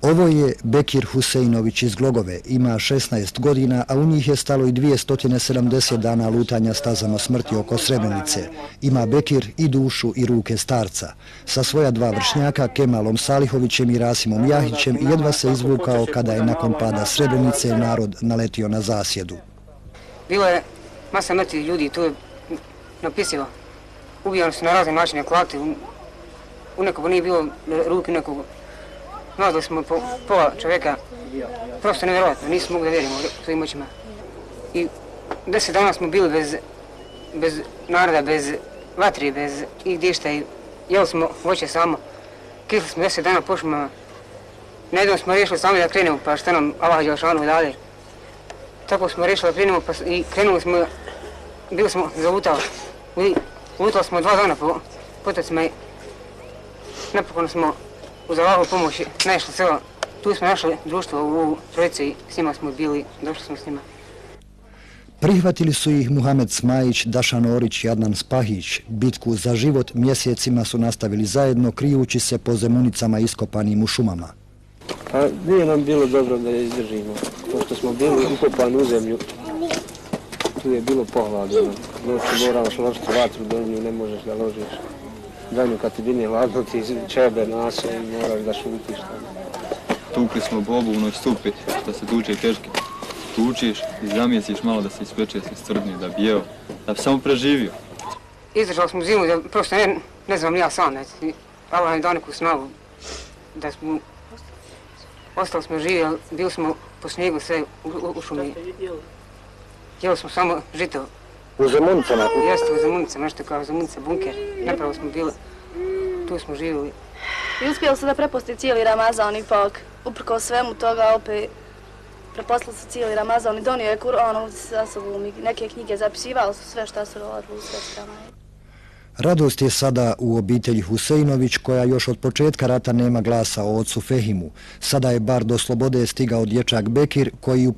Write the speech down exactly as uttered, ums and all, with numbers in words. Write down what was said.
Ovo je Bekir Huseinović iz Glogove, ima šesnaest godina, a u njih je stalo i dvjesto sedamdeset dana lutanja stazama smrti oko Srebrenice. Ima Bekir i dušu i ruke starca. Sa svoja dva vršnjaka, Kemalom Salihovićem i Rasimom Jahićem, jedva se izvukao kada je nakon pada Srebrenice narod naletio na zasjedu. Bilo je masa mrtvih ljudi, to je napisivo. Ubijali su na razne načine klati, u nekog nije bilo ruke, nekog nalazili smo po pola čovjeka, prosto nevjerojatno, nismo mogli da vjerimo svojim očima. I deset dana smo bili bez, bez naroda, bez vatri, bez igdišta i jeli smo voće samo. Kisli smo deset dana po šumama. Na jednom smo riješili sami da krenemo, pa šta nam Allah Đelešanu dade. Tako smo riješili da krenemo pa i krenuli smo, bili smo zalutali. Lutali smo dva dana po potocima i napokon smo uz Allahovu pomoć našli selo. Tu smo našli društvo u trojici i s njima smo bili, došli smo s njima. Prihvatili su ih Muhamed Smajić, Dašan Orić i Adnan Spahić. Bitku za život mjesecima su nastavili zajedno, krijući se po zemunicama iskopanim u šumama. Pa nije nam bilo dobro da je izdržimo, pošto smo bili ukopani u zemlju. Tu je bilo pohladno. Noću moraš ložiti vatru, do nju ne možeš da ložiš. Danju kad ti bine hladno, ti čebe nase i moraš da šutiš. Tukli smo bobu u noć supi, da se tuče keške. Tučiš i zamjesiš malo da se ispeče, da se iscrpni, da bi jeo, da bi samo preživio. Izdržali smo zimu, da prosto ne, ne znam ja sam, Allah nam dao neku snagu, da smo, ostali smo živi, ali bili smo po snijegu sve u, u, u šumi. Jeli smo samo žito. U Zemunicama? Jeste, u Zemunicama, nešto kao Zemunica bunker. Napravo smo bili, tu smo živjeli. I uspjeli su da preposti cijeli Ramazan ipak, uprko svemu toga opet prepostili su cijeli Ramazan i donio je Kur'an sa sobom, neke knjige zapisivali su sve što su radili u svestrama. Radost je sada u obitelji Huseinović, koja još od početka rata nema glasa o ocu Fehimu. Sada je bar do slobode stigao dječak Bekir, koji u